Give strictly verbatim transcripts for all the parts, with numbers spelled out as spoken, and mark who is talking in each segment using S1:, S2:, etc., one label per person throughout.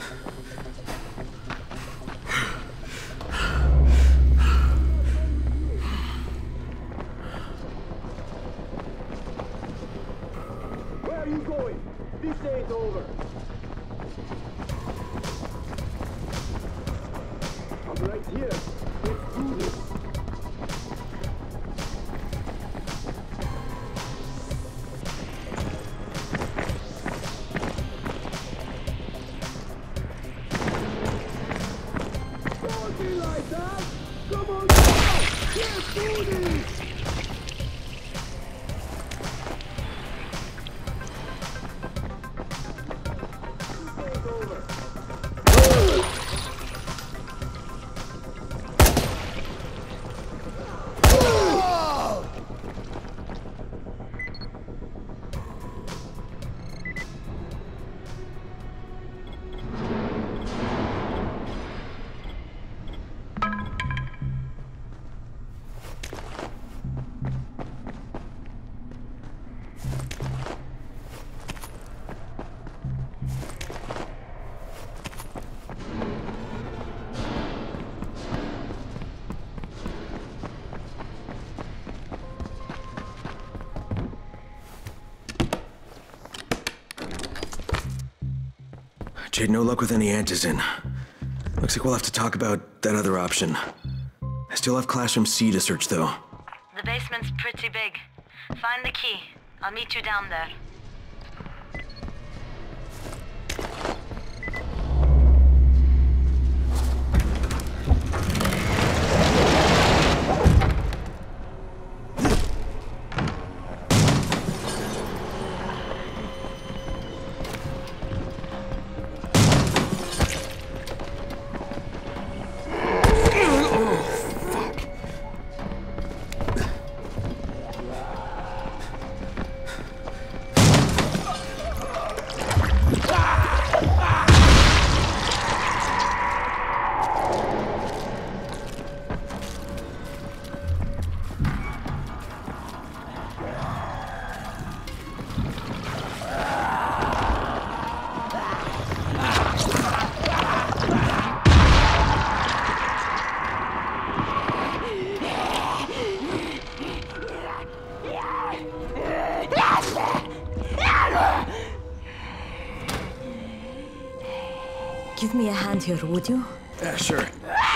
S1: Where are you going? This ain't over. I'm right here. Let's do this. Don't be like that! Come on, go! Let's do this!
S2: Jade, no luck with any antizin. Looks like we'll have to talk about that other option. I still have Classroom C to search, though.
S3: The basement's pretty big. Find the key. I'll meet you down there.
S4: Give me a hand here, would you?
S2: Yeah, sure.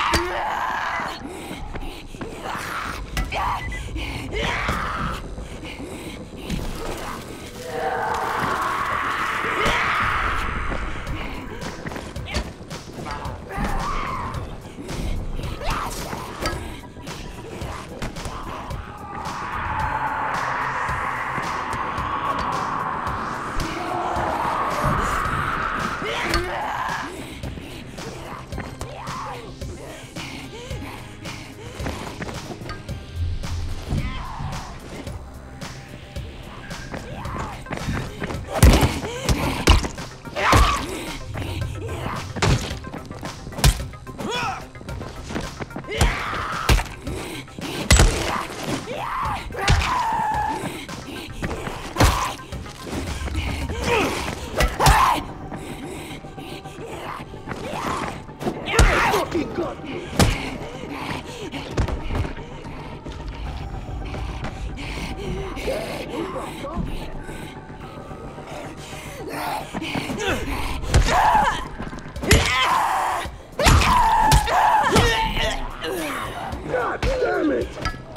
S1: God damn it!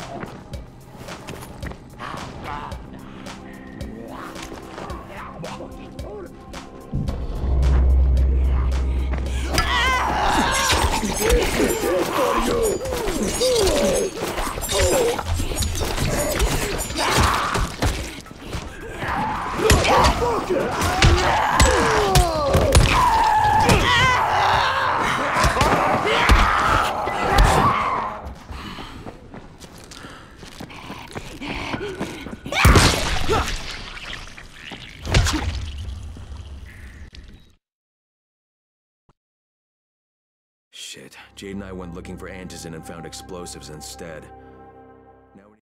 S2: Shit, Jade and I went looking for antizin and found explosives instead. Now we...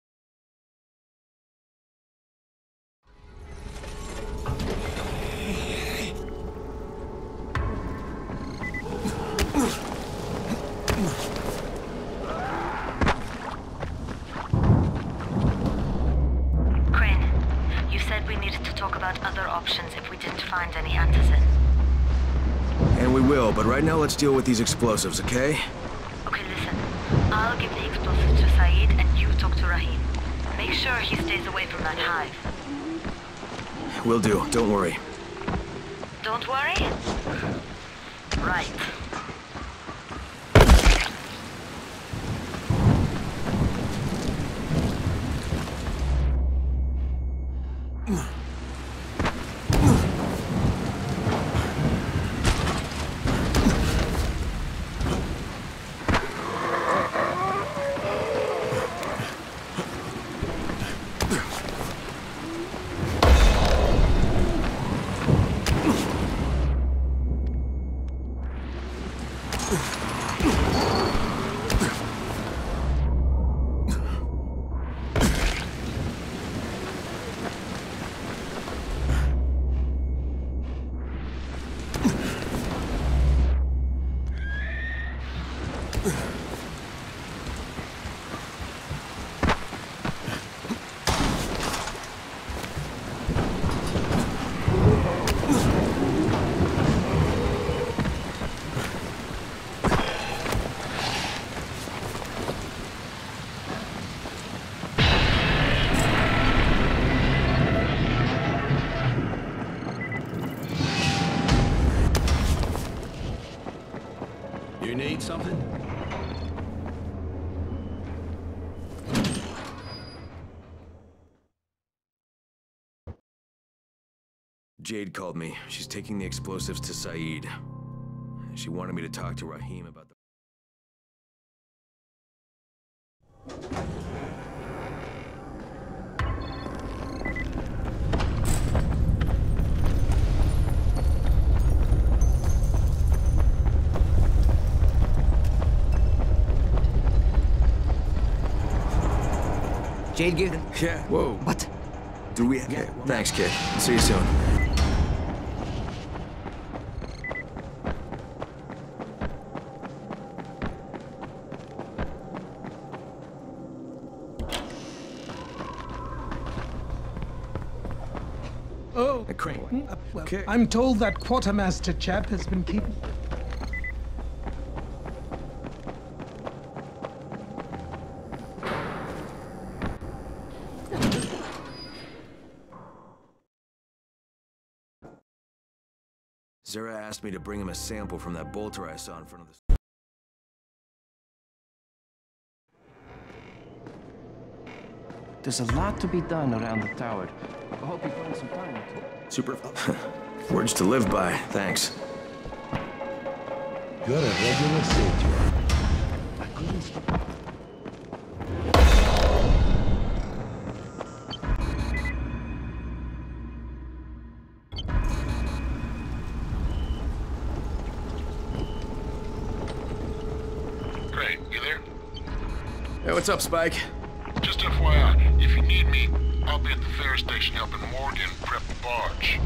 S3: Crane, you said we needed to talk about other options if we didn't find any antizin.
S2: And we will, but right now let's deal with these explosives, okay?
S3: Okay, listen. I'll give the explosives to Saeed and you talk to Rahim. Make sure he stays away from that hive.
S2: Will do, don't worry.
S3: Don't worry? Right.
S5: You need something?
S2: Jade called me. She's taking the explosives to Saeed. She wanted me to talk to Rahim about the...
S6: Jade Gaiden.
S2: Yeah, whoa.
S6: What?
S2: Do we... Okay, thanks, kid. See you soon.
S7: Oh,
S2: A crane.
S7: uh, well,
S2: Okay.
S7: I'm told that quartermaster chap has been keeping...
S2: Zara asked me to bring him a sample from that bolter I saw in front of the...
S6: There's a lot to be done around the tower. I hope you find some time.
S2: Super... Words to live by, thanks.
S5: You're a regular soldier.
S6: I couldn't stop.
S8: Great, you there?
S2: Hey, what's up, Spike?
S8: Just F Y I, if you need me, I'll be at the ferry station helping Morgan prep the barge.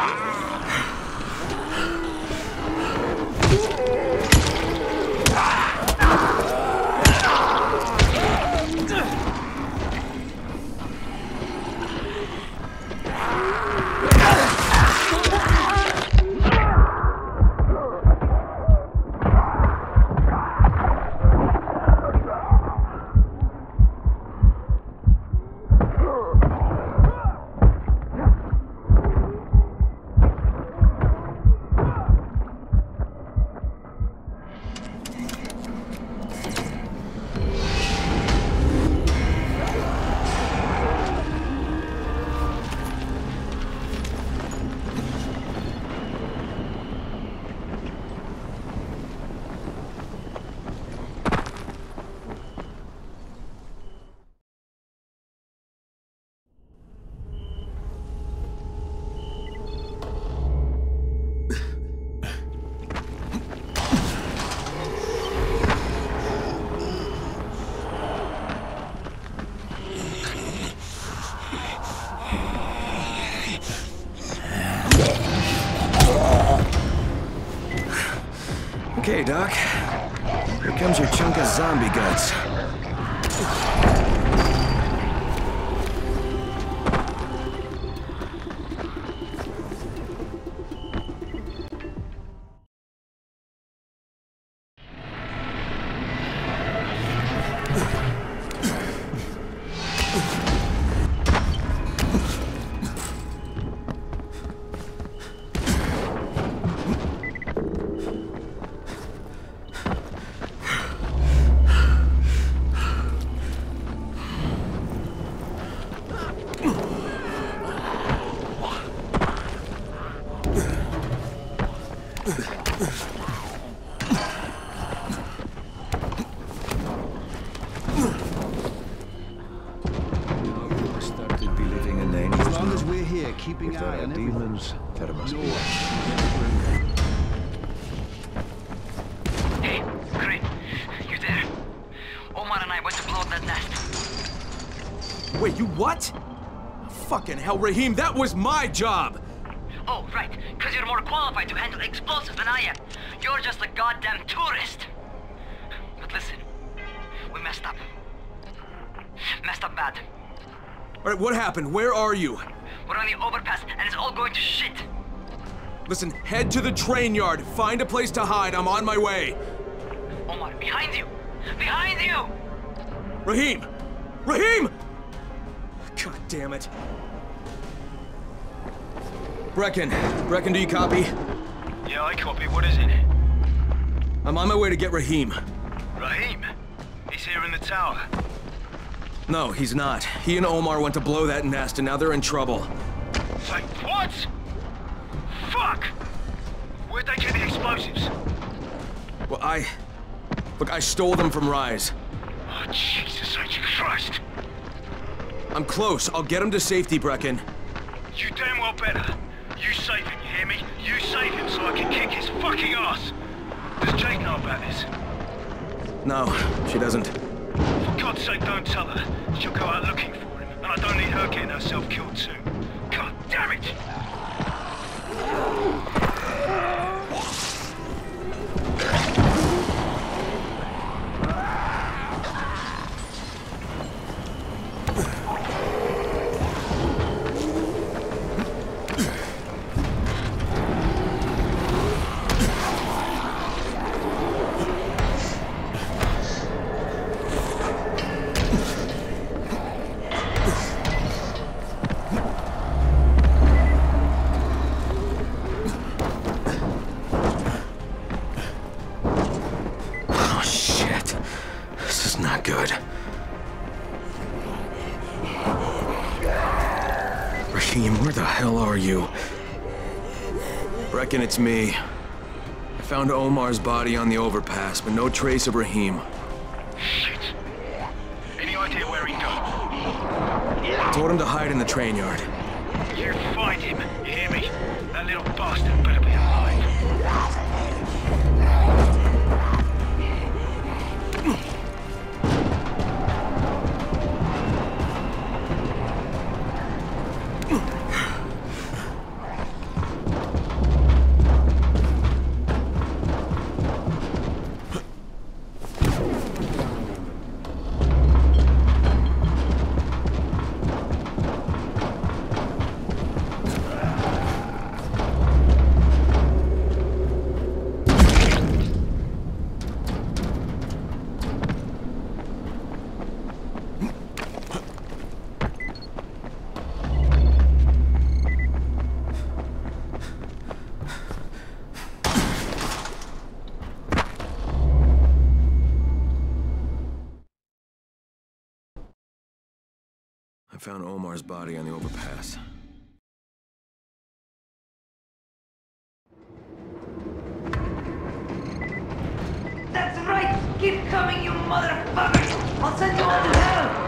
S2: Okay, Doc. Here comes your chunk of zombie guts.
S5: Keeping if there eye are on demons, there must be.
S3: Hey, Crane, you there? Omar and I went to blow up that nest.
S2: Wait, you what? Fucking hell, Raheem, that was my job!
S3: Oh, right, because you're more qualified to handle explosives than I am. You're just a goddamn tourist. But listen, we messed up. Messed up bad.
S2: Alright, what happened? Where are you?
S3: We're on the overpass, and it's all going to shit.
S2: Listen, head to the train yard. Find a place to hide. I'm on my way.
S3: Omar, behind you! Behind you!
S2: Raheem! Raheem! God damn it. Brecken. Brecken, do you copy?
S9: Yeah, I copy. What is it?
S2: I'm on my way to get Raheem.
S9: Raheem? He's here in the tower.
S2: No, he's not. He and Omar went to blow that nest, and now they're in trouble.
S9: Say, what? Fuck! Where'd they get the explosives?
S2: Well, I... Look, I stole them from Rise.
S9: Oh, Jesus H. Christ!
S2: I'm close. I'll get him to safety, Brecken.
S9: You damn well better. You save him, you hear me? You save him so I can kick his fucking ass! Does Jade know about this?
S2: No, she doesn't.
S9: For God's sake, don't tell her. She'll go out looking for him, and I don't need her getting herself killed too. God damn it!
S2: Where the hell are you? Brecken, it's me. I found Omar's body on the overpass, but no trace of Raheem.
S9: Shit. Any idea where he go?
S2: I told him to hide in the train yard.
S9: You find him, you hear me? That little bastard better be alive.
S2: I found Omar's body on the overpass.
S3: That's right! Keep coming, you motherfuckers! I'll send you all to hell!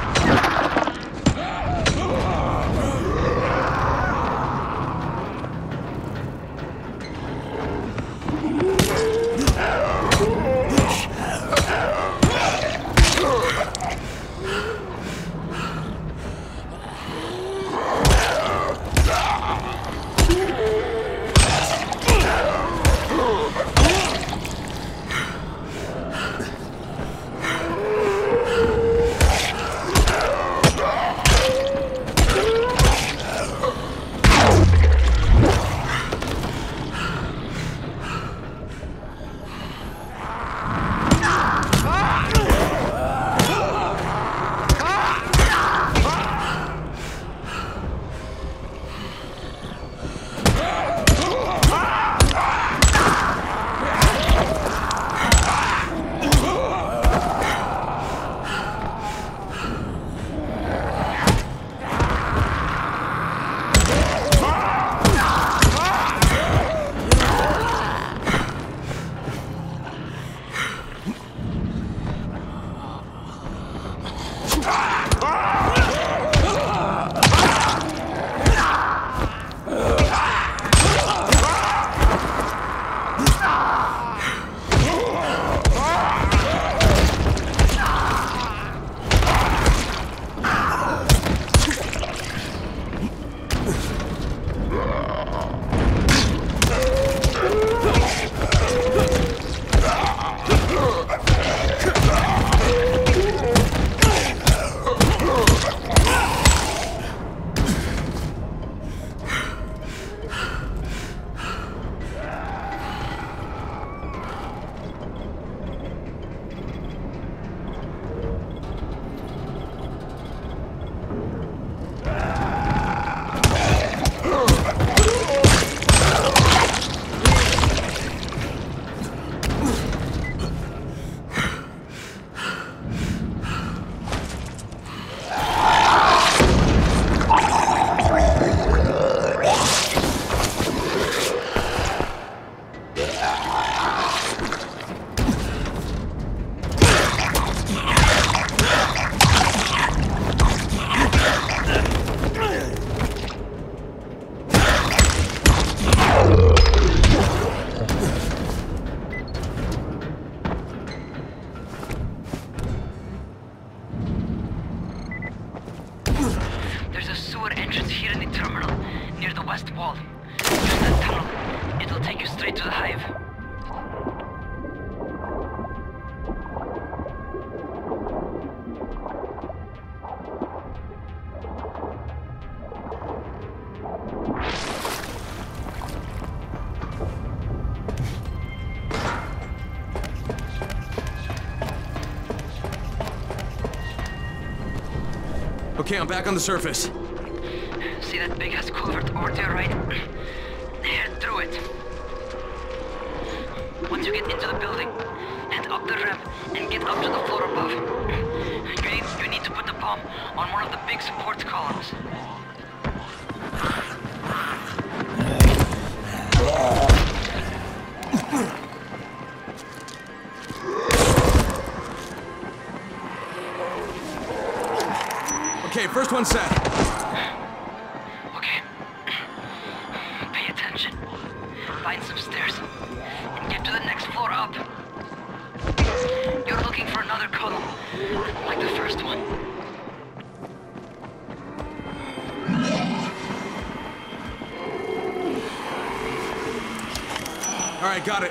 S2: Okay, I'm back on the surface.
S3: See that big-ass culvert over to your right? Head through it. Once you get into the building, head up the ramp and get up to the floor above. You need, you need to put the bomb on one of the big support columns.
S2: Okay, first one set.
S3: Okay. Pay attention. Find some stairs and get to the next floor up. You're looking for another column, like the first one.
S2: All right, got it.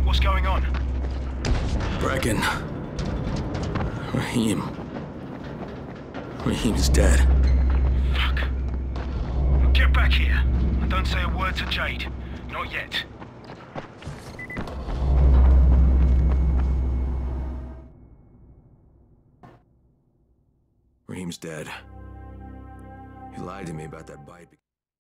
S9: What's going on?
S2: Brecken. Rahim. Rahim's dead.
S9: Fuck. Get back here. And don't say a word to Jade. Not yet.
S2: Rahim's dead. He lied to me about that bite.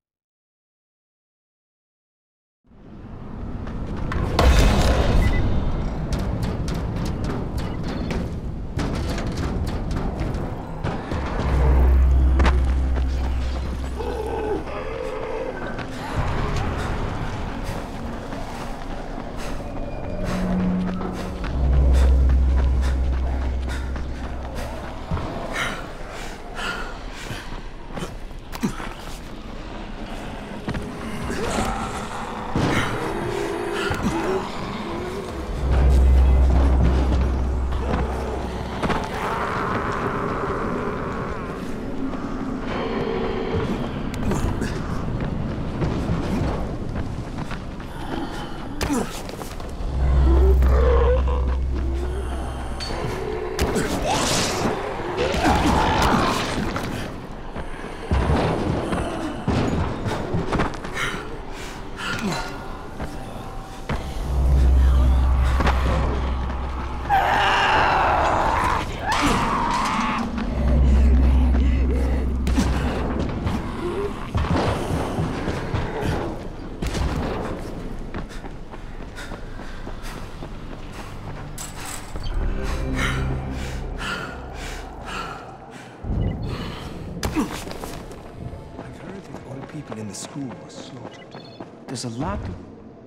S6: In the school was slaughtered. There's a lot to...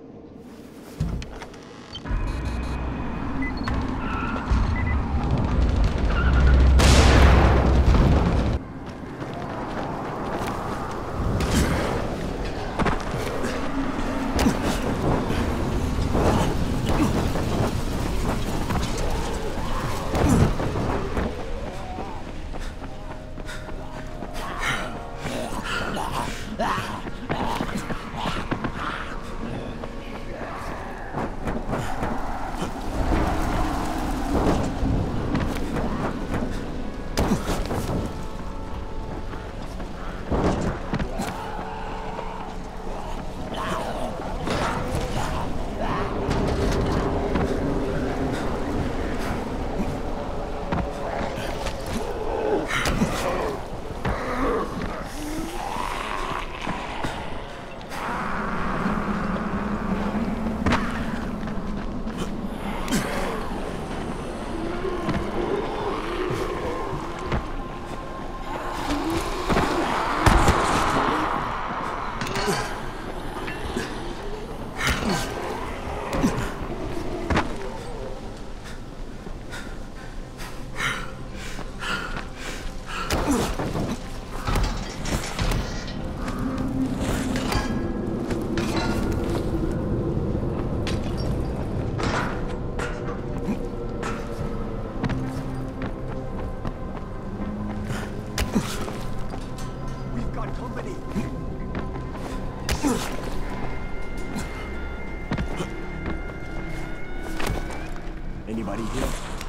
S2: Anybody here?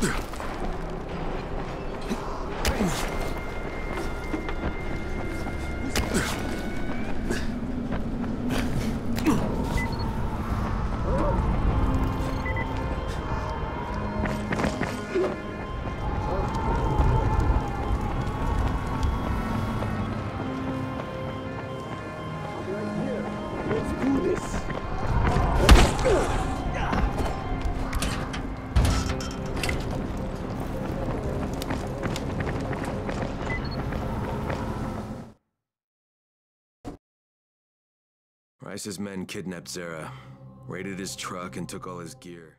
S2: Rice's men kidnapped Zera, raided his truck, and took all his gear.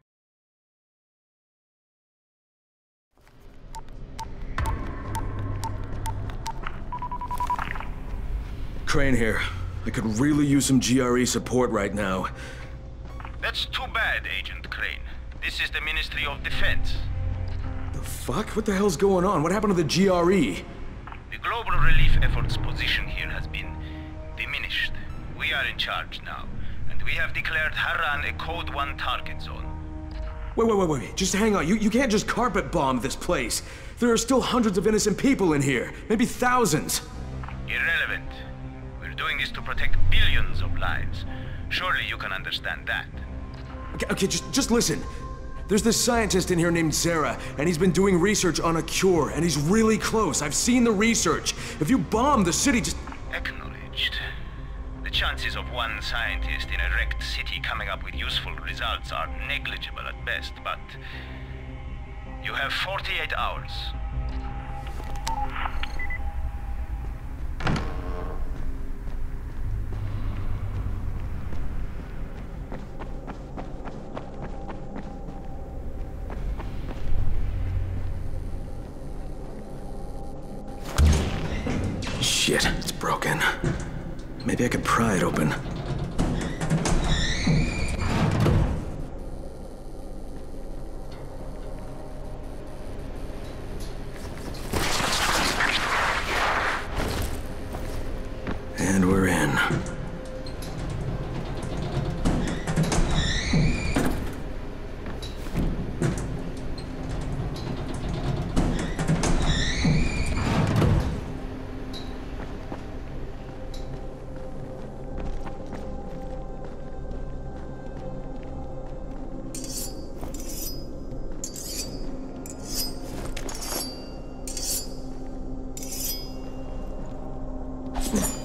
S2: Crane here. I could really use some G R E support right now.
S9: That's too bad, Agent Crane. This is the Ministry of Defense.
S2: The fuck? What the hell's going on? What happened to the G R E?
S9: The global relief effort's position here has been diminished. We are in charge now, and we have declared Harran a Code one target zone.
S2: Wait, wait, wait, wait. Just hang on. You, you can't just carpet bomb this place. There are still hundreds of innocent people in here. Maybe thousands.
S9: Irrelevant. We're doing this to protect billions of lives. Surely you can understand that.
S2: Okay, okay, just, just listen. There's this scientist in here named Zara, and he's been doing research on a cure, and he's really close. I've seen the research. If you bomb the city, just...
S9: Acknowledged. The chances of one scientist in a wrecked city coming up with useful results are negligible at best, but... you have forty-eight hours.
S2: Shit, it's broken. Maybe I could pry it open. And we're in. Hmm.